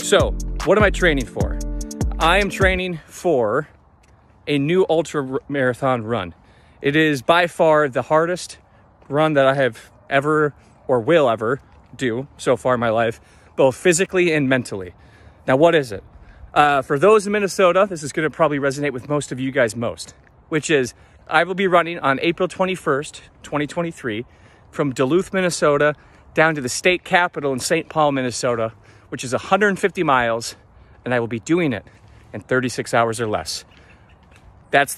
So, what am I training for? I am training for a new ultra marathon run. It is by far the hardest run that I have ever or will ever do so far in my life, both physically and mentally. Now, what is it? For those in Minnesota, this is going to probably resonate with most of you guys most, which is I will be running on April 21st, 2023, from Duluth, Minnesota, down to the state capital in St. Paul, Minnesota, which is 150 miles, and I will be doing it in 36 hours or less. That's